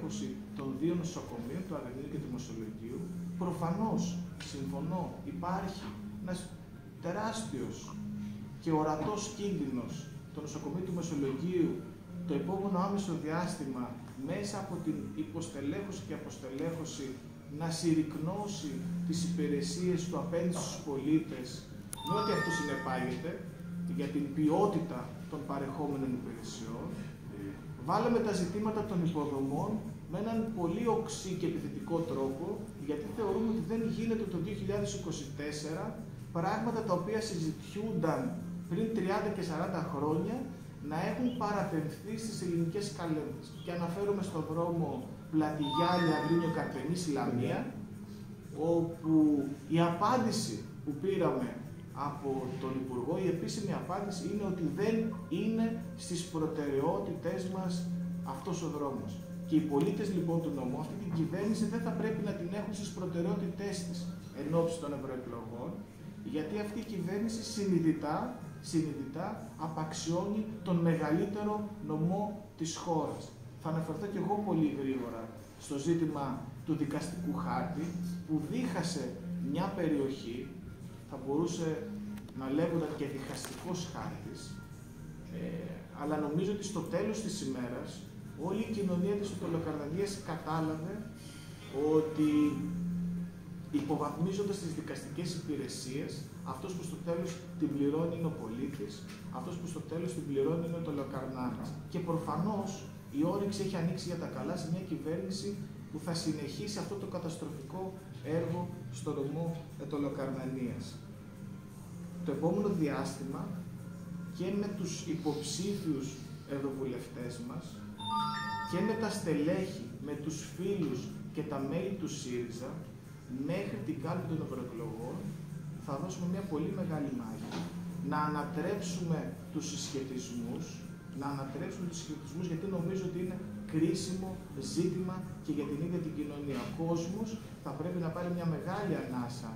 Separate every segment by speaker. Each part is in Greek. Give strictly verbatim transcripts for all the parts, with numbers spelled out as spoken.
Speaker 1: στελέχωση των δύο νοσοκομείων, του Αγρινίου και του Μεσολογγίου. Προφανώς, συμφωνώ, υπάρχει ένας τεράστιος και ορατός κίνδυνος το νοσοκομείο του Μεσολογγίου το επόμενο άμεσο διάστημα μέσα από την υποστελέχωση και αποστελέχωση να συρρικνώσει τις υπηρεσίες του απέναντι στους πολίτες με ό,τι αυτό συνεπάγεται για την ποιότητα των παρεχόμενων υπηρεσιών. Βάλαμε τα ζητήματα των υποδομών με έναν πολύ οξύ και επιθετικό τρόπο, γιατί θεωρούμε ότι δεν γίνεται το δύο χιλιάδες είκοσι τέσσερα πράγματα τα οποία συζητιούνταν πριν τριάντα και σαράντα χρόνια να έχουν παραπεμφθεί στις ελληνικές καλένδες. Και αναφέρομαι στον δρόμο Πλατιγιάλη, Αγρίνιο, Καρπενής, Λαμία, όπου η απάντηση που πήραμε από τον Υπουργό, η επίσημη απάντηση είναι ότι δεν είναι στις προτεραιότητές μας αυτός ο δρόμος. Και οι πολίτες λοιπόν του νομού, αυτή την κυβέρνηση δεν θα πρέπει να την έχουν στις προτεραιότητές της εν ώψη των ευρωεκλογών, γιατί αυτή η κυβέρνηση συνειδητά, συνειδητά απαξιώνει τον μεγαλύτερο νομό της χώρας. Θα αναφερθώ και εγώ πολύ γρήγορα στο ζήτημα του δικαστικού χάρτη, που δίχασε μια περιοχή, θα μπορούσε να λέγονταν και διχαστικός χάρτης, ε, αλλά νομίζω ότι στο τέλος της ημέρας όλη η κοινωνία της Ουτωλοκαρνανίας κατάλαβε ότι υποβαθμίζοντας τις δικαστικές υπηρεσίες, αυτός που στο τέλος την πληρώνει είναι ο πολίτης, αυτός που στο τέλος την πληρώνει είναι ο Ουτωλοκαρνάνης. Και προφανώς η όρεξη έχει ανοίξει για τα καλά σε μια κυβέρνηση που θα συνεχίσει αυτό το καταστροφικό έργο στο νομό Ουτωλοκαρνανίας. Το επόμενο διάστημα και με τους υποψήφιους ευρωβουλευτές μας και με τα στελέχη, με τους φίλους και τα μέλη του ΣΥΡΙΖΑ, μέχρι την κάλπη των ευρωεκλογών θα δώσουμε μια πολύ μεγάλη μάχη να ανατρέψουμε τους συσχετισμούς, να ανατρέψουμε τους συσχετισμούς, γιατί νομίζω ότι είναι κρίσιμο ζήτημα και για την ίδια την κοινωνία. Ο κόσμος θα πρέπει να πάρει μια μεγάλη ανάσα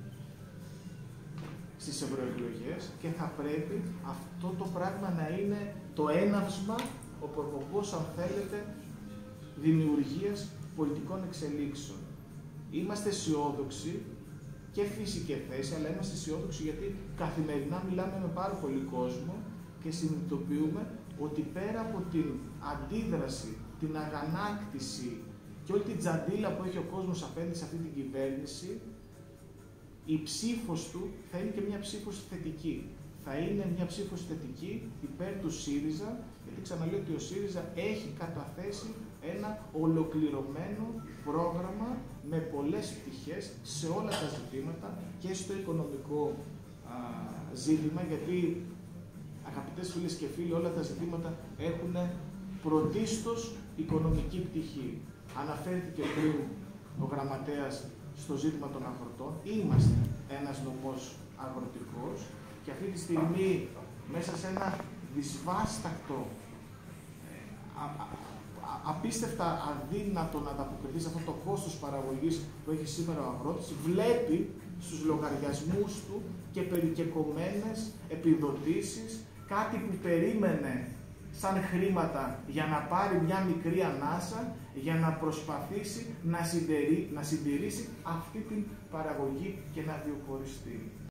Speaker 1: στις ευρωεκλογές και θα πρέπει αυτό το πράγμα να είναι το έναυσμα, ο προποπός, αν θέλετε, δημιουργίας πολιτικών εξελίξεων. Είμαστε αισιόδοξοι και φύση και θέση, αλλά είμαστε αισιόδοξοι γιατί καθημερινά μιλάμε με πάρα πολύ κόσμο και συνειδητοποιούμε ότι πέρα από την αντίδραση, την αγανάκτηση και όλη την τζαντίλα που έχει ο κόσμος απέναντι σε αυτή την κυβέρνηση, η ψήφος του θα είναι και μια ψήφος θετική. Θα είναι μια ψήφος θετική υπέρ του ΣΥΡΙΖΑ, γιατί ξαναλέω ότι ο ΣΥΡΙΖΑ έχει καταθέσει ένα ολοκληρωμένο πρόγραμμα με πολλές πτυχές σε όλα τα ζητήματα και στο οικονομικό α, ζήτημα, γιατί αγαπητές φίλες και φίλοι, όλα τα ζητήματα έχουν πρωτίστως οικονομική πτυχή. Αναφέρθηκε πριν ο γραμματέας στο ζήτημα των αγροτών. Είμαστε ένας νομός αγροτικός και αυτή τη στιγμή μέσα σε ένα δυσβάστακτο, α, α, α, απίστευτα αδύνατο να ανταποκριθεί σε αυτό το κόστος παραγωγής που έχει σήμερα ο αγρότης, βλέπει στους λογαριασμούς του και περικεκομμένες επιδοτήσεις, κάτι που περίμενε σαν χρήματα για να πάρει μια μικρή ανάσα, για να προσπαθήσει να συντηρήσει, να συντηρήσει αυτή την παραγωγή και να βιοποριστεί.